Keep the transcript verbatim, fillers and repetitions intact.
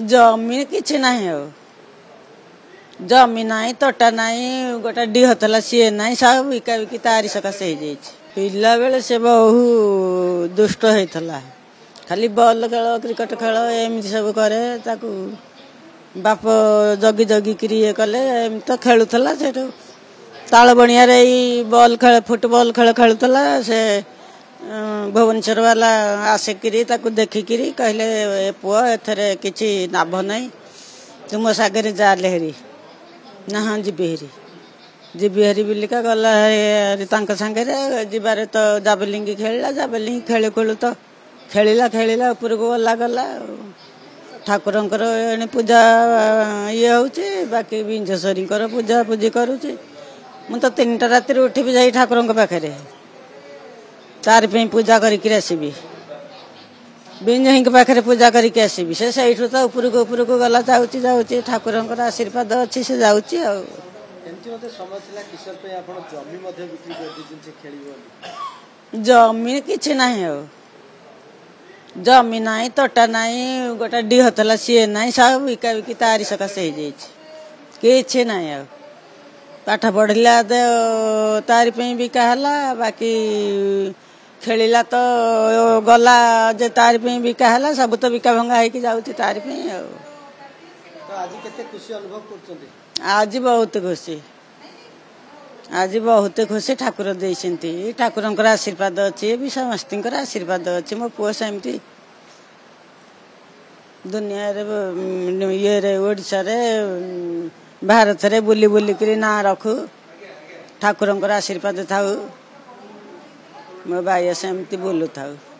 जमी किछि नाही हो जमी नाही तोटा नाही गोटे डीह थला सी नाही सब बिका बिकी तारी सकाशे हो जाइए। पिला बेले से बहु दुष्ट होता खाली बॉल खेल क्रिकेट खेल एमती सब करे ताकू बाप जगी जगी करी ये कले एमती तो खेलुला से ताल बणिया बॉल खेल फुटबॉल खेल खेलुला से भुवनेश्वर वाला आसिकी देखिकी कहले पुआ एथरे किछि लाभ नहीं तुम सागर जा हेरी ना हाँ जीवी हेरी जीवी हेरी बिलिका गला सागे जीवार तो जाबलिंग खेलला जाबलिंग खेलु खेलु तो खेलला खेलला ऊपर को गला गला ठाकुरंकर एणे पूजा ये होची बाकी विंझेश्वरी पूजा पूजी करुची मु तो तीन टा राति उठिबी जाई ठाकुरंक पाखरे तार पे पूजा करके आसबि बिंजही पाखे पूजा करके आसबि से सही तो ऊपर को ऊपर को गला जाऊँगी जाऊँगी ठाकुरंकर आशीर्वाद अच्छी से जाऊँगी आ जमी किछि नाही हो जमी नाही तोटा नाही गोटे डीह थला सी नाही सब बिका बिकी तारी सकाशे हो जाइए किछि नाही आ पाठ पढ़ला तारी पे बिका हला बाकी खेलला तो गला जे तार पे बिका हला सब तो बिका भंगा है कि जाउती तार पे तो आज केते खुशी अनुभव करछन्ती आज बहुत खुशी आज बहुत खुशी ठाकुर देइसंती ठाकुरंकर आशीर्वाद अछि भी समस्तिंकर आशीर्वाद अछि मो पुओ सेमती दुनिया रे ये रे ओडिसा रे भारत रे बुली बुली करी ना रखू ठाकुरंकर आशीर्वाद थाउ मो भाई सेमती बोलू थाउ।